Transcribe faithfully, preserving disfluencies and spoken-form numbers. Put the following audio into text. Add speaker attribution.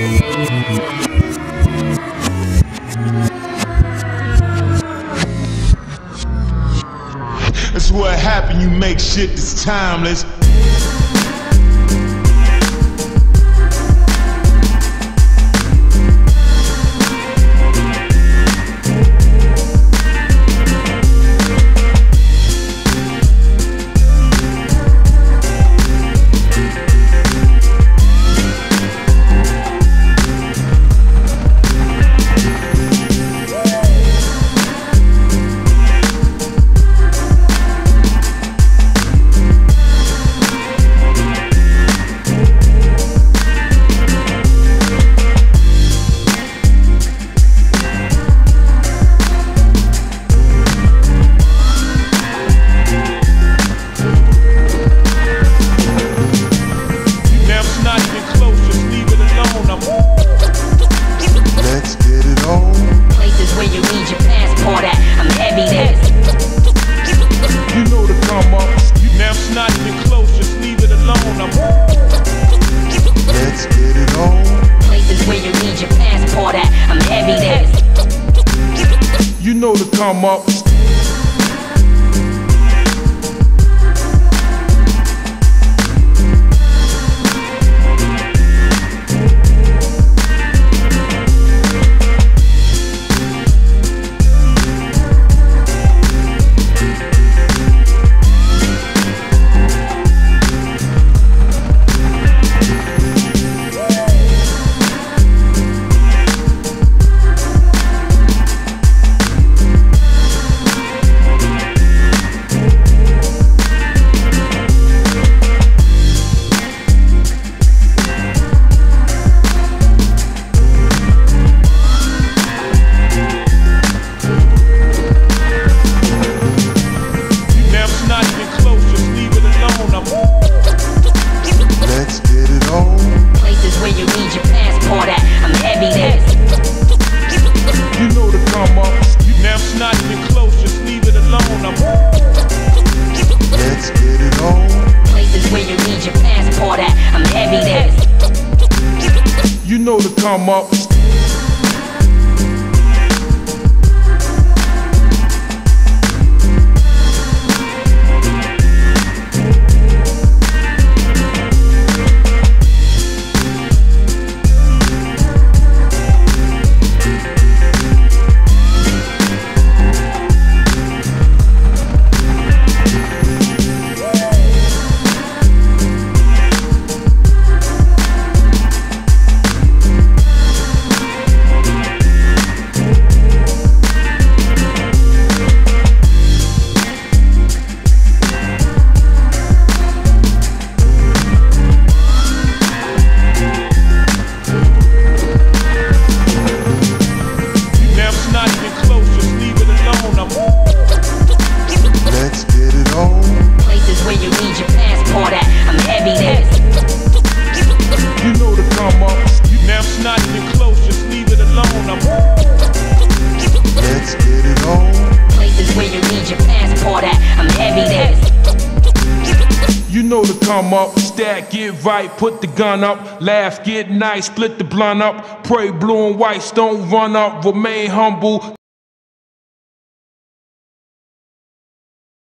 Speaker 1: That's what happen, you make shit that's timeless. You know to come up. You know to come up. You know to come up, stack, get right, put the gun up, laugh, get nice, split the blunt up, pray blue and white, don't run up, remain humble.